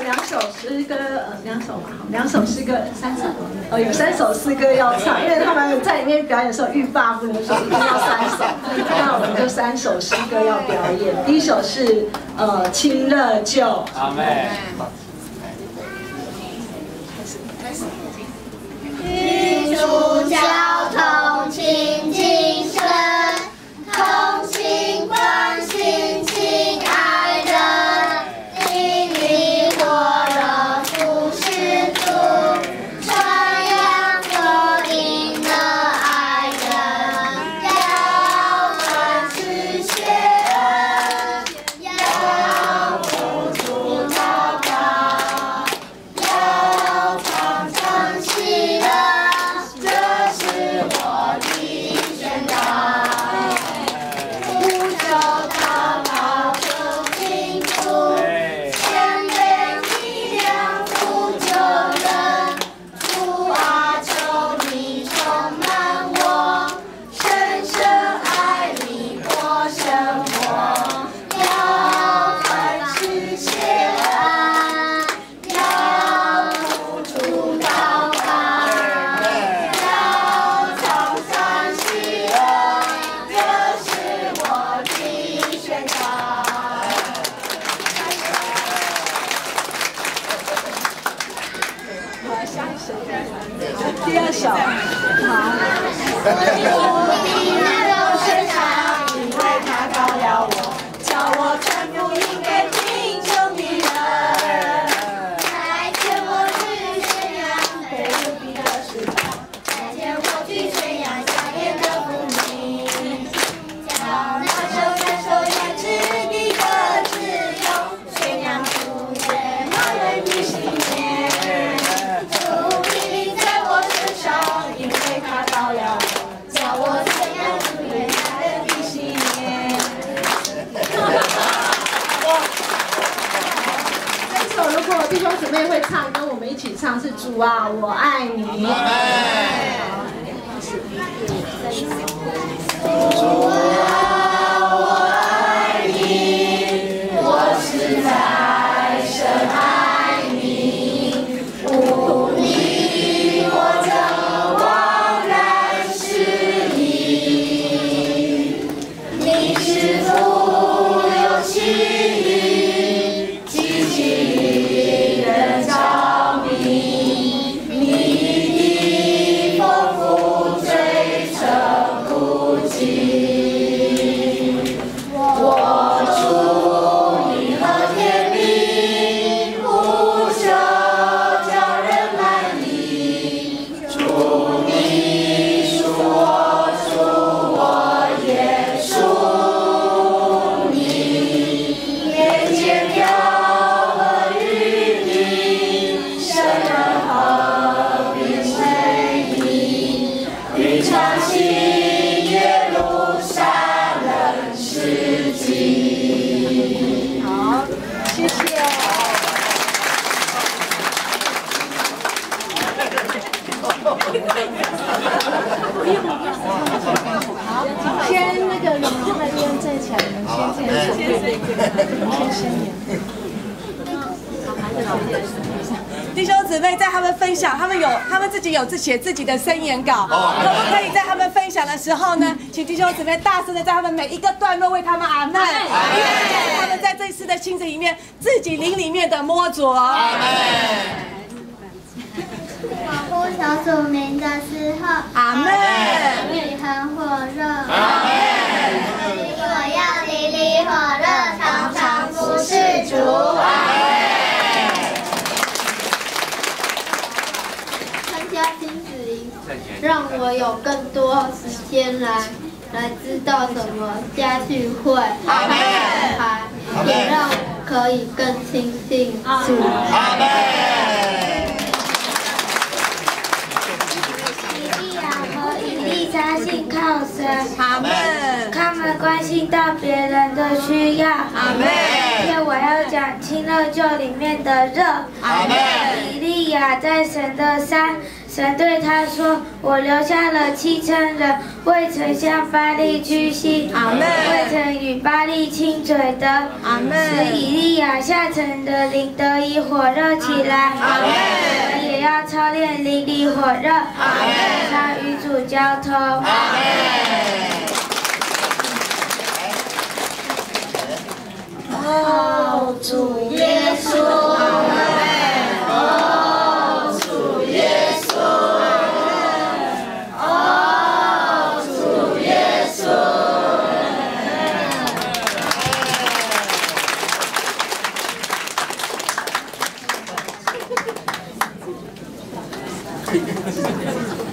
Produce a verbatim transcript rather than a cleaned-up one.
两首诗歌，呃，两首嘛，两首诗歌，三首，呃，有三首诗歌要唱，因为他们在里面表演的时候欲罢不能，说一定要三首，那我们就三首诗歌要表演。第一首是呃亲热旧， 阿妹。 居住交通亲近身，同心关心亲爱人，引领火热服侍主，传扬福音的爱人，要凡事谢恩，要付出祷告，要常常喜乐。这是我的宣告，不求祷告更清楚，谦卑力量不救人。主啊，求你充满我，深深爱你过生活，要凡事谢恩，要付出祷告。 第二首，好。 我的那道身上，因为他高了我，叫我传福音给贫穷的人。再见我去宣扬被奴役的时代，再见我去宣扬家园的福音，叫那受感受压制的个自由，宣扬主耶和华的信念。因为他高了我，叫我宣扬主耶和华的信念。 这首如果弟兄姊妹会唱，跟我们一起唱是主啊，我爱你。主啊，我爱你，我实在深爱你，无你我怎枉然失意？你是富有情意，激起人着迷，你的丰富追成孤寂。我祝你和甜蜜，不求叫人满意。祝你属我，属我也属你。眼前飘和与你，生人和平随意，并唱新耶路撒冷世纪。 好，谢谢。好，先那个荣荣那边站起来，你们先先先先先演。 弟兄姊妹在他们分享，他们有他们自己有自写自己的申言稿，可不可以在他们分享的时候呢，请弟兄姊妹大声的在他们每一个段落为他们阿们，因为他们在这次的亲子里面自己灵里面的摸着。阿们。 保护小组名的时候， 阿们。 你很火热，阿们。我要你的火热，常常服侍主，阿们。参加亲子营，让我有更多时间来来知道什么家聚会，阿们。也让我可以更亲近主，阿们。相信靠神， 阿们。 他们关心到别人的需要， 阿们。 今天我要讲亲热旧里面的热， 阿们。 以利亚在神的山神对他说：“我留下了七千人，未曾向巴力屈膝， 阿门未曾与巴力亲嘴的， 阿门使以利亚下沉的灵得以火热起来。 阿门我们也要操练灵里火热， 阿门常与主交通。 阿门。 哦，主耶稣，哦，主耶稣，哦，主耶稣。 嘿嘿嘿嘿